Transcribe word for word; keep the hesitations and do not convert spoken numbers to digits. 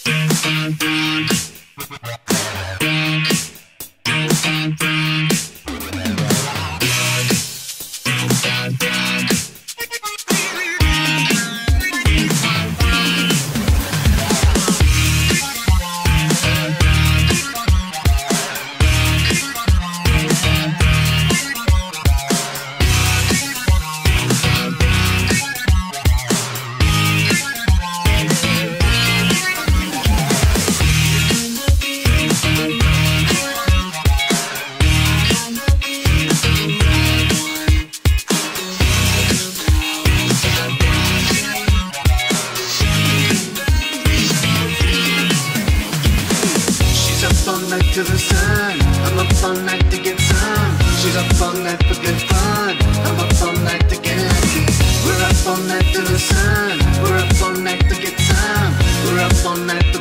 To the sun, I'm up all night to get some. She's up all night for good fun, I'm up all night to get lucky. We're up all night to the sun, we're up all night to get some. We're up all night to